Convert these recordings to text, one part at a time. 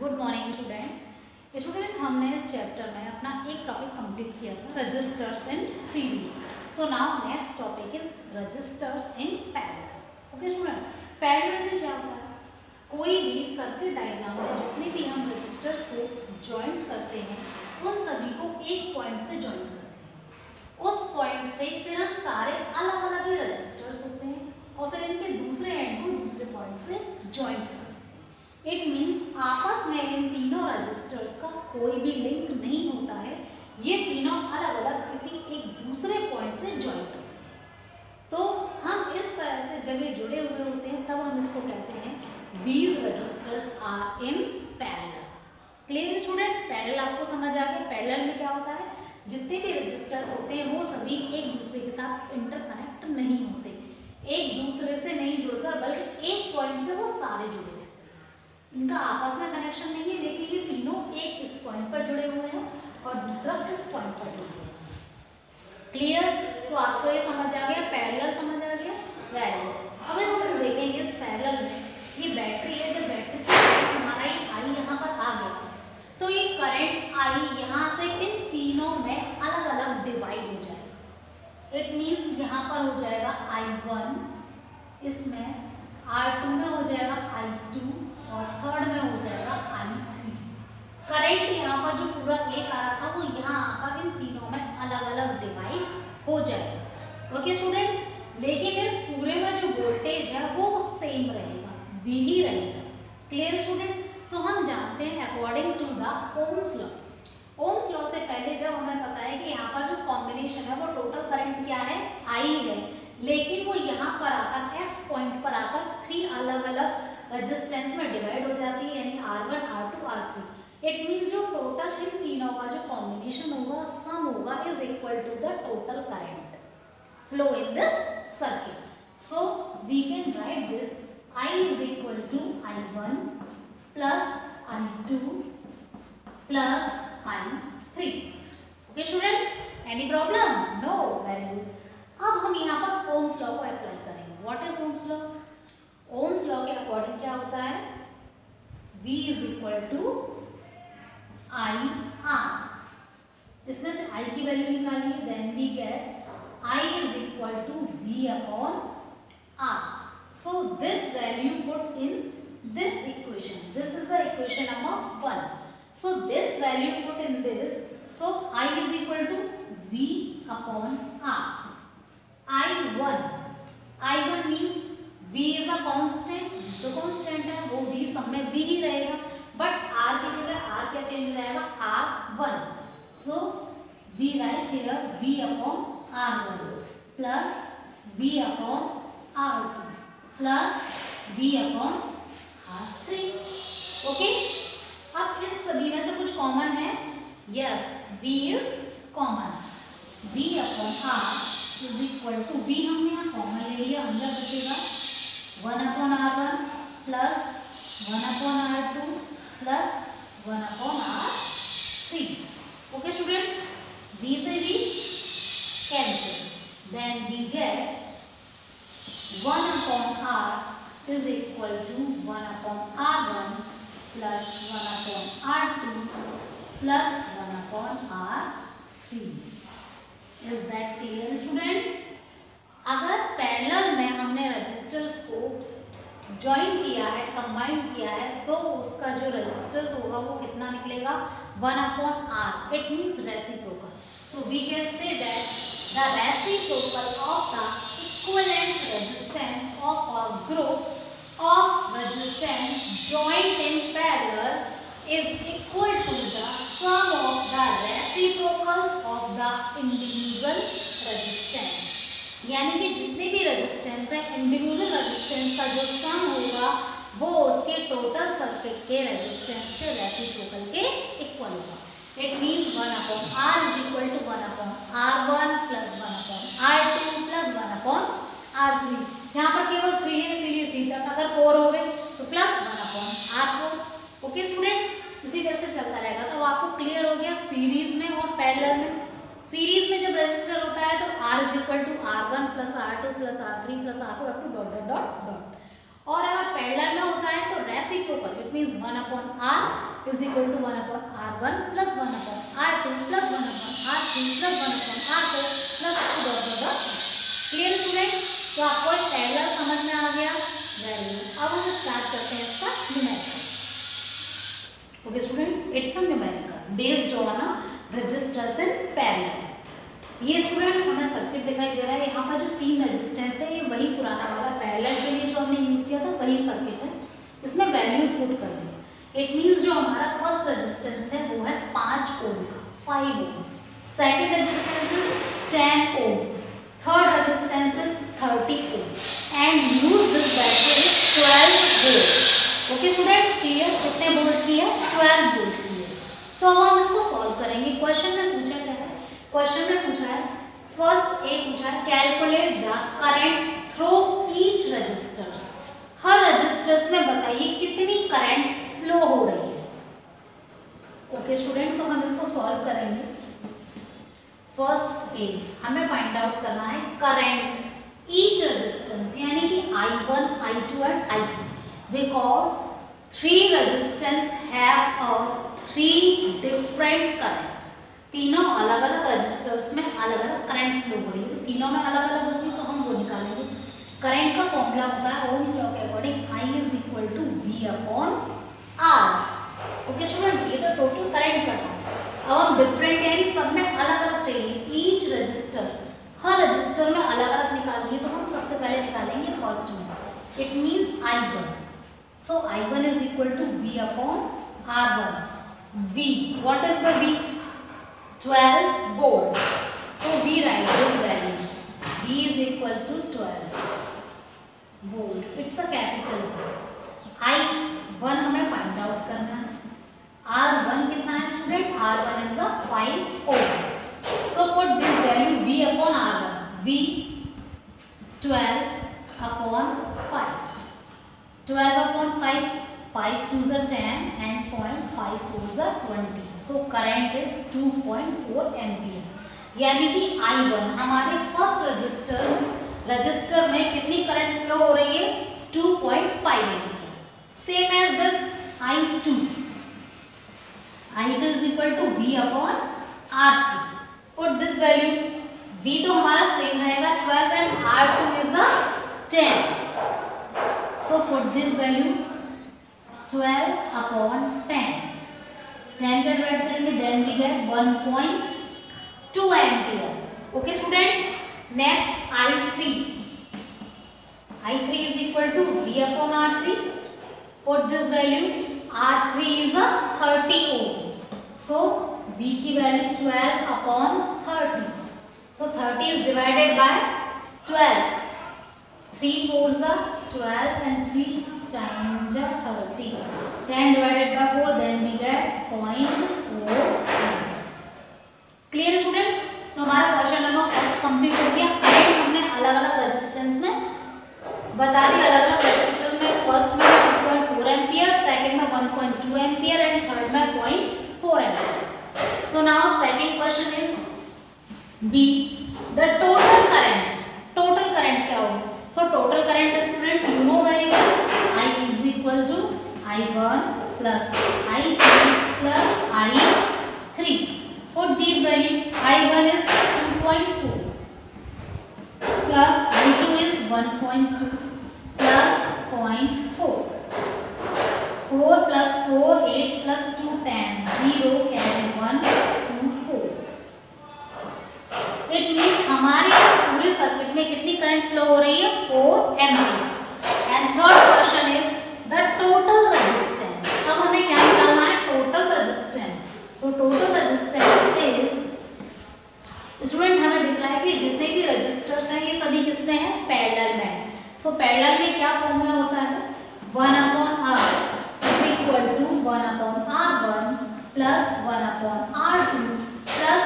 Good morning student हमने इस chapter में अपना एक टॉपिक कंप्लीट किया था resistors in series. So now next topic is resistors in parallel. Okay student, parallel में क्या होता है, कोई भी सर्किट डायग्राम में जितने भी हम रजिस्टर्स को ज्वाइंट करते हैं उन सभी को एक पॉइंट से ज्वाइंट करते हैं। उस पॉइंट से फिर हम सारे अलग अलग ही रजिस्टर्स होते हैं और फिर इनके दूसरे एंड को दूसरे पॉइंट से ज्वाइंट करते हैं। इट मीन्स आपस में इन तीनों रजिस्टर्स का कोई भी लिंक नहीं होता है, ये तीनों अलग अलग किसी एक दूसरे पॉइंट से ज्वाइंट होते हैं। तो हम इस तरह से जब ये जुड़े हुए होते हैं तब हम इसको कहते हैं these resistors are in parallel. Clear student, parallel आपको समझ आ गया। पैरेलल में क्या होता है, जितने भी रजिस्टर्स होते हैं वो सभी एक दूसरे के साथ इंटरकनेक्ट नहीं होते, एक दूसरे से नहीं जुड़कर बल्कि एक पॉइंट से वो सारे जुड़े रहते हैं। इनका आपस में कनेक्शन नहीं है, लेकिन ये तीनों एक इस पॉइंट पर जुड़े हुए हैं और दूसरा इस पॉइंट पर जुड़े हुए हैं। क्लियर, तो आपको ये समझ आ गया, पैरेलल समझ आ गया। Very good. अब हम देखेंगे इस पैरेलल में ये बैटरी है, जब बैटरी से हमारा ये आई यहाँ पर आ गया तो ये करंट आई यहाँ से इन तीनों में अलग अलग डिवाइड हो जाएगा। इट मीन्स यहाँ पर हो जाएगा I1, इसमें R2 में हो जाएगा I2 और थर्ड में हो जाएगा I3। करंट यहाँ पर जो पूरा एक आ रहा था वो यहाँ पर इन तीनों में अलग अलग डिवाइड हो जाएगा। ओके स्टूडेंट, लेकिन इस पूरे में जो वोल्टेज है वो सेम रहेगा, V ही रहेगा। क्लियर स्टूडेंट, तो हम जानते हैं according to the Ohm's law. Ohm's law से पहले जब हमें पता है कि यहाँ पर जो कॉम्बिनेशन है वो टोटल करंट क्या है, I है, लेकिन वो यहाँ पर आकर X पॉइंट पर आकर 3 अलग अलग रेजिस्टेंस में डिवाइड हो जाती है, यानी R1, R2, R3। It means जो टोटल इन तीनों का जो कॉम्बिनेशन होगा, सम होगा, is equal to the total current flow in this circuit. So we can write this I is equal to I1 plus I2 plus I3। Okay student, any problem? No, very good. अब हम यहाँ पर Ohm's law को apply करेंगे। What is Ohm's law? Ohm's law के according क्या होता है, V is equal to I R। इसमें से I की वैल्यू निकालिए, then we get I is equal to V upon R। So this value put in this equation. This is the equation number 1. So this value put in this. So I is equal to V upon R. I1 means V is a constant. तो constant है वो V सब में V ही रहेगा, but R की जगह R क्या change हो जाएगा, R1. So we write here V upon R1 plus V upon R2 plus V upon R3। Okay, अब इस सभी में से कुछ कॉमन है, yes, V is common. V upon R is equal to, V हमने यहाँ कॉमन ले लिया, अंदर बचेगा 1 upon R1 plus 1 upon R2 plus 1 upon R3। Okay student, V से V cancel, then we get 1 upon R is equal to 1 upon R1 plus 1 upon R2 plus 1 upon R3। Is that clear student? अगर parallel में हमने registers को join किया है, combine किया है, तो उसका जो रजिस्टर्स होगा वो कितना निकलेगा, 1 upon R। It means reciprocal. So we can say that the reciprocal of the equivalent resistance of a group of resistance joined in parallel is equal to the sum of the reciprocals of the individual resistance। यानी कि जितने भी resistance है, individual resistance का जो सम होगा वो उसके टोटल सर्किट के रेजिस्टेंस के रेसिप्रोकल के इक्वल होगा। It means 1 upon R is equal to 1 upon R1 plus 1 upon R2 plus 1 upon R3। यहाँ पर केवल 3 है, इसीलिए 3 तक, अगर 4 हो गए तो plus 1 upon R4। Okay student, इसी तरह से चलता रहेगा। तो आपको क्लियर हो गया सीरीज में और पैरेलल में। सीरीज में जब रजिस्टर होता है तो R is equal to R1 plus R2 plus R3 plus R4 up to dot dot dot dot, और अगर पैरेलल में होता है तो reciprocal, it means 1/r is equal to 1/r1 plus 1/r2 plus 1/r3 plus 1/r4 plus clear student. तो आपको एक parallel समझ में आ गया, वैल्यू। अब हम स्टार्ट करते हैं इसका numerical. Okay student, it's a numerical based on resistors in parallel. ये स्टूडेंट हमें सर्किट दिखाई दे रहा है, यहाँ पर जो 3 रेजिस्टेंस है ये वही पुराना वाला पैरेलल के लिए जो हमने यूज किया था वही सर्किट है, इसमें वैल्यूज पुट कर दी। इट मींस जो हमारा फर्स्ट रेजिस्टेंस है वो है 5 ओम का, 5 ohm. Second resistance is 10 ohm, third resistance is 30 ohm and use this battery 12 volt. Okay student, clear? कितने वोल्ट की है? 12 वोल्ट की है। तो अब हम इसको सॉल्व करेंगे। क्वेश्चन में पूछा क्या है? क्वेश्चन में पूछा है, फर्स्ट ए पूछा है calculate the current through each resistors. हर रजिस्टर्स में बताइए कितनी करंट फ्लो हो रही है। ओके स्टूडेंट, तो हम इसको सॉल्व करेंगे। फर्स्ट ए हमें फाइंड आउट करना है करंट ईच रेजिस्टेंस, यानी कि I1, I2 and I3, because 3 resistance have a 3 different current. तीनों अलग अलग रजिस्टर्स में अलग अलग करंट फ्लो हो रही है, तो तीनों में अलग अलग होगी तो हम वो निकालेंगे। करंट का फॉर्मूला होता है ओम्स लॉ के according I is equal to V/R। Okay student, ये तो टोटल करंट का था। अब हम डिफरेंट यानी सब में अलग अलग चाहिए, ईच रजिस्टर, हर रजिस्टर में अलग अलग निकालनी है, तो हम सबसे पहले निकालेंगे फर्स्ट में। It means I1, so I1 is equal to V/R1। V, what is the V? 12 volt. So we write this value. V is equal to 12 volt. It's a capital V. I1 हमें find out करना है। R1 कितना है student? R1 is a 5 ohm. So put this value V upon R1. V 12 upon 5. 12 upon 5. 5 2s are 10 and 0.5 4s are 20. So current is 2.4 ampere. यानी कि I1 हमारे first resistor में कितनी करंट फ्लो हो रही है? 2.5 ampere. Same as this I2 is equal to V/R2. Put this value. V तो हमारा सेम रहेगा 12 and R2 is a 10. So put this value 12 upon 10. 10 का डिवाइड करेंगे, then we get 1.2 ampere. Okay student, next I3 is equal to V/R3। Put this value, R3 is a 30 ohm, so V की value 12 upon 30। So 30 is divided by 12, 3 4s are 12 and 3 times 30. 10 divided by 4, then we get 0.4. Clear student? तो हमारा question number first complete हो गया। Current हमने अलग अलग resistance में बता दी, अलग अलग रेजिस्टेंस में फर्स्ट में 2.4 एम्पियर, सेकंड में 1.2 एम्पियर एंड थर्ड में 0.4 ampere. So now second question is B, the total current. Total current क्या होगा? सो total current student you know very well, I is equal to I1 plus I2 plus I3. Put these value. I1 is 2.4 plus I2 is 1.2 plus 0.4. 4 plus 4 8 plus 2 10. 0 carry 1 2 4. It means हमारे इस पूरे circuit में कितनी current flow हो रही है? 4 ampere. And third question is the total resistance. अब हमें क्या निकालना है? Total resistance. So total resistance is, student हमें दिख रहा है कि जितने भी रजिस्टर्स हैं ये सभी किसमें है? पैरेलल में है। So पैरेलल में क्या फॉर्मूला होता है? 1/R is equal to 1/R1 plus 1/R2 plus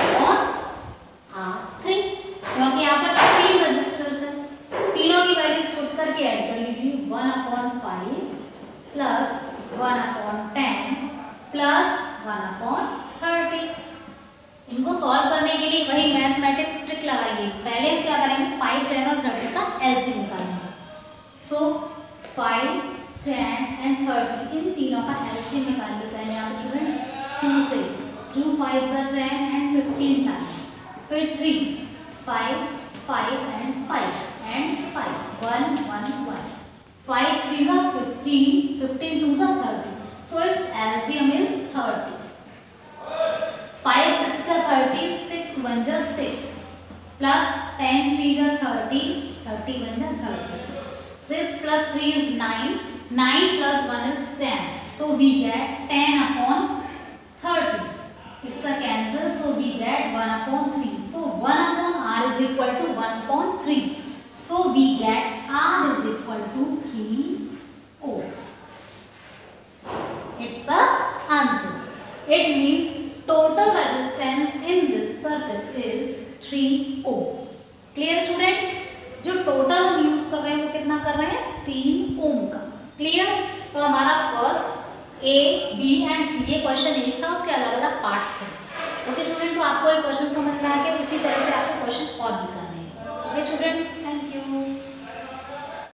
1/R3। क्योंकि यहाँ पर 3 रजिस्टर्स हैं, तीनों की वैल्यूज पुट करके ऐड कर लीजिए। 1/5 प्लस 1/10 प्लस 1/30। इनको सॉल्व करने के लिए वही मैथमेटिक्स ट्रिक लगाइए। पहले हम क्या करेंगे? 5 10 और 30 का एलसीएम निकालेंगे। सो 5, 10 एंड 30 इन तीनों का एलसीएम निकाल लेते हैं यहाँ पे स्टूडेंट 2 से 2 5 10 एंड 15 टाइम्स, फिर 3 5 5 and 5 1 1 1 5 3 are 15 15 2 are 30, so its LCM is 30. 5 6 are 30, 6 1 are 6 plus 10 3 are 30, 30 1 are 30. 6 plus 3 is 9, 9 plus 1 is 10. So we get 10 upon 30. It's a cancel, so we get 1 upon 3. So 1 upon R is equal to 1 upon 3. So we get R is equal to 3 ohm. It's a answer. It means total resistance in this circuit is 3 ohm. Clear student? जो total हम use कर रहे हैं वो कितना कर रहे हैं 3 ओम का. क्लियर? तो हमारा first A B and C ये क्वेश्चन एक था, उसके अलावा